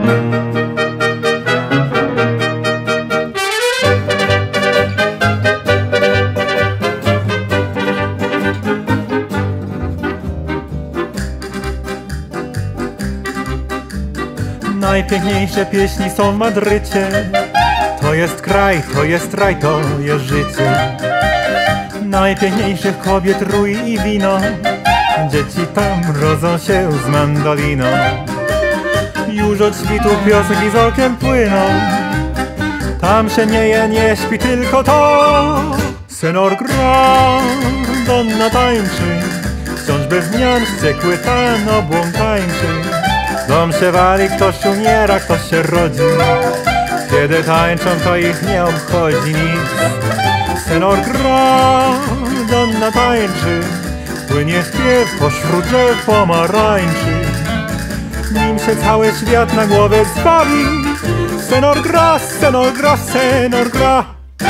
Najpiękniejsze pieśni są w Madrycie. To jest kraj, to jest raj, to jest życie. Najpiękniejszych kobiet rój i wino. Dzieci tam rodzą się z mandoliną. Już od świtu piosenki z okien płyną. Tam się nie je, nie śpi, tylko to. Senor gra, donna tańczy. Wciąż bez zmian wściekły ten obłom tańczy. Dom się wali, ktoś umiera, ktoś się rodzi. Kiedy tańczą, to ich nie obchodzi nic. Senor gra, donna tańczy. Płynie śpiew pośród drzew pomarańczy. Nim się cały świat na głowę zbawi. Senor gra, senor gra, senor gra.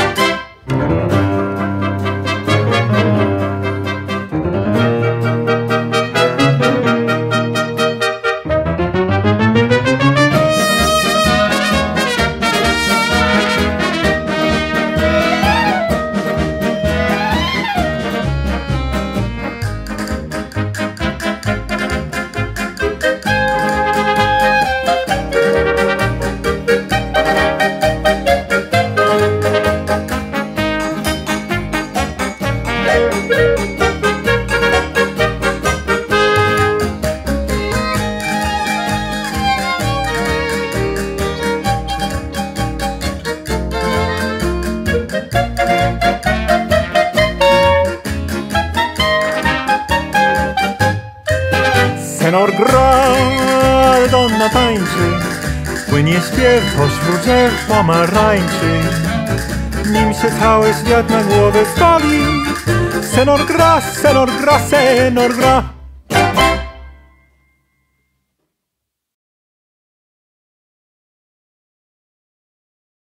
Senor gra, donna tańczy. Płynie śpiew pośród drzew pomarańczy. Nim się cały świat na głowę stawi. Senor gra, senor gra, senor gra.